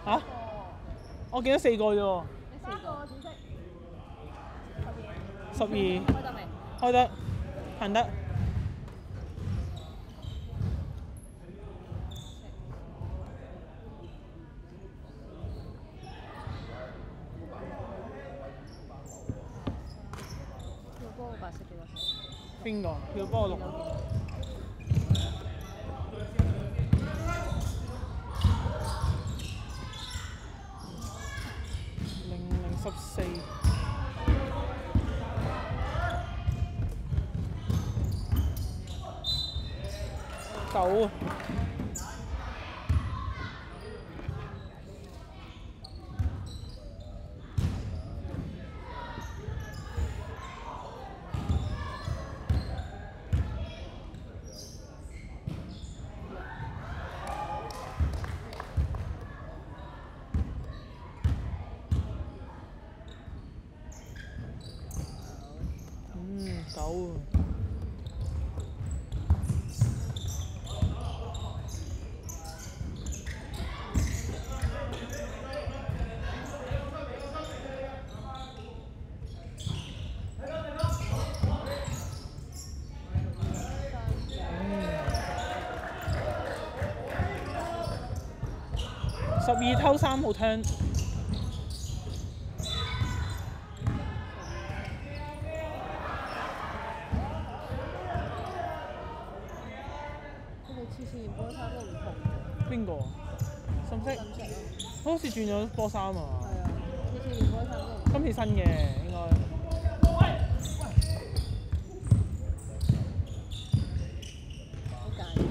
嚇？我見到4個啫喎。 你4個紫色。 12。 開得未？ 開得，行得。 跳波個白色幾多歲？ 邊個？跳波6。0014。9啊。9。12偷3號 turn。 佢哋次次驗波衫都唔同。 邊個？深色。好似轉咗波衫啊。 係啊，次次驗波衫都唔同。 今次新嘅應該。 好簡嘅。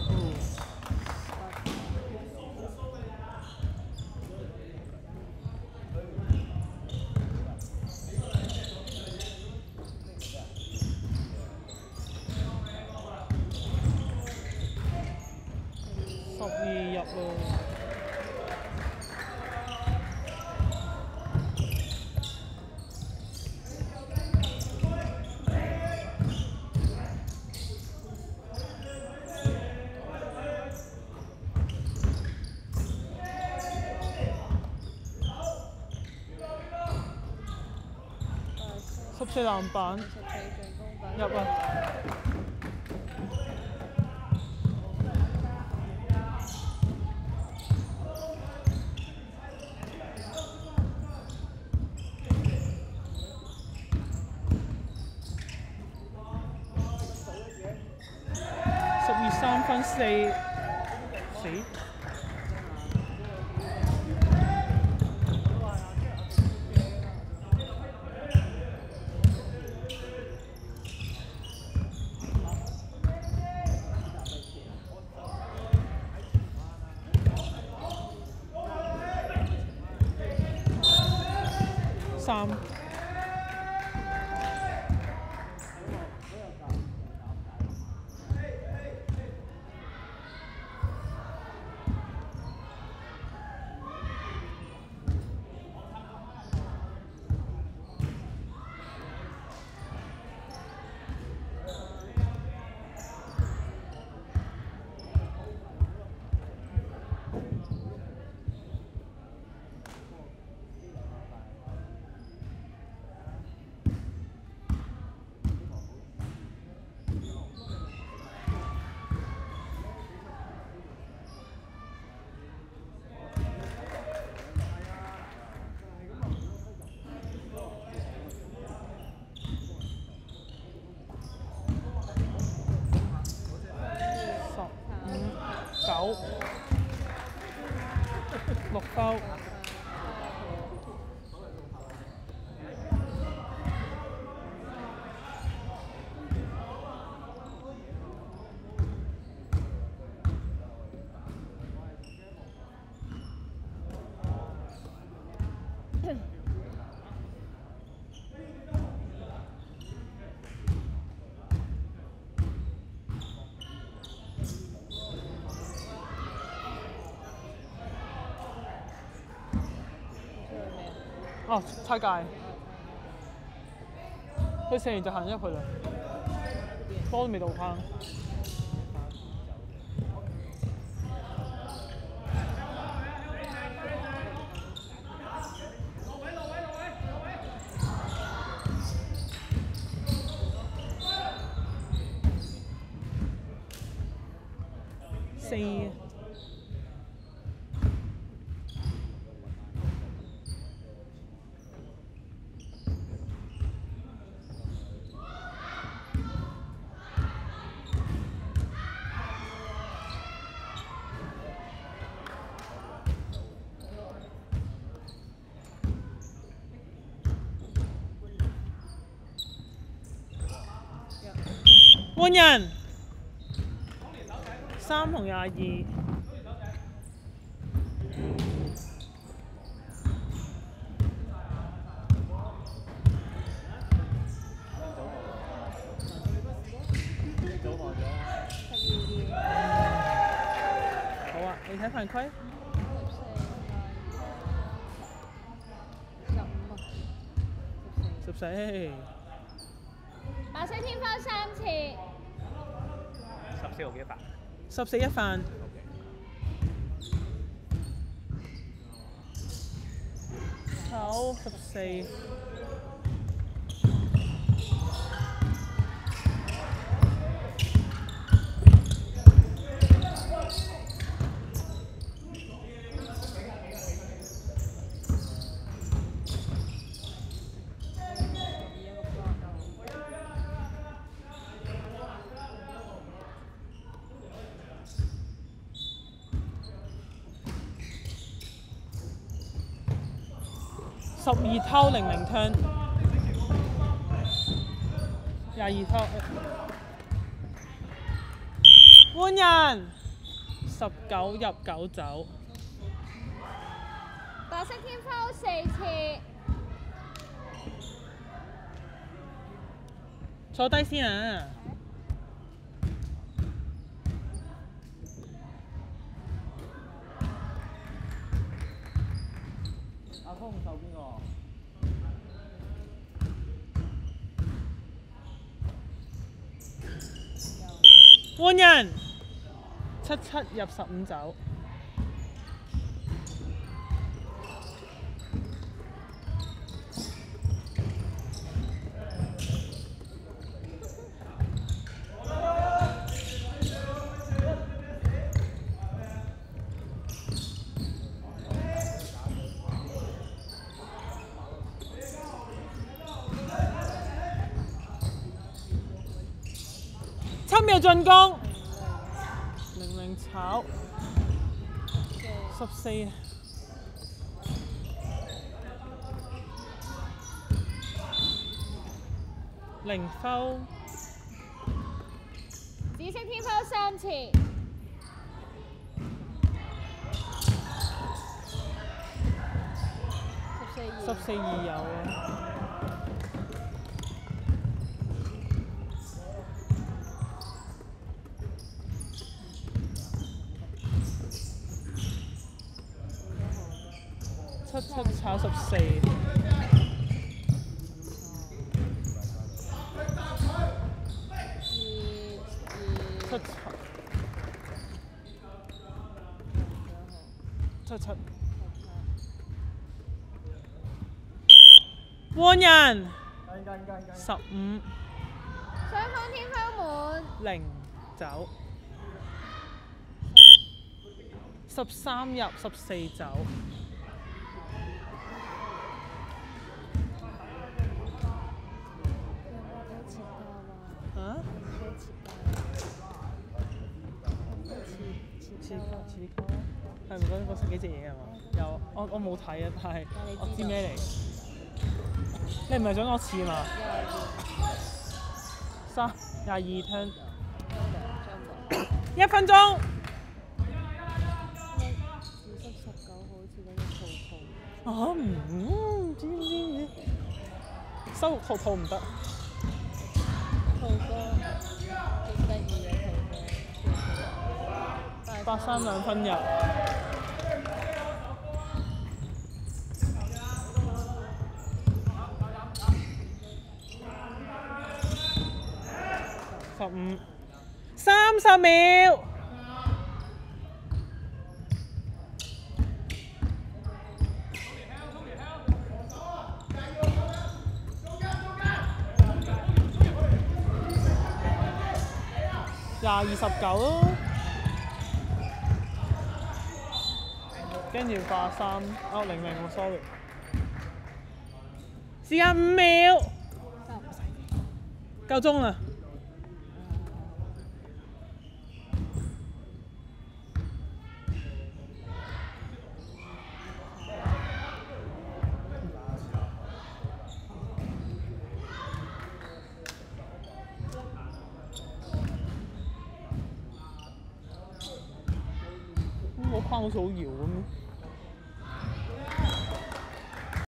12入咯。14籃板。入啊！12 3分4。死。3。9。6包。哦，拆界。佢射完就行入去啦，波都未到框。 14。換人，3同22。好啊，你睇犯規。14。 白色天花3次。 14號幾犯 ？14一犯。9、14。12偷00 turn， 22偷。換人，19入9走。 白色天花4次。 坐低先啊！ 阿通手邊個？ 換人，77入15走。7秒進攻，00炒14。0 foul。 紫色天花3次。 14-2有啊。7炒14。7換人，15。 雙方天花滿。 0走。13入14走。啊？似啲溝係咪嗰幾隻嘢係嘛？有，我冇睇啊，但係我知咩嚟。你唔係想我似嘛？22 turn。1分鐘。 紫色19好似嗰隻圖啊唔知收錄圖唔得。 圖哥幾得意嘅圖哥。 83 2分入。15 30秒。29咯。 跟住化3，哦00喎 ，sorry。時間5秒，夠鐘啦。個框好似好搖咁。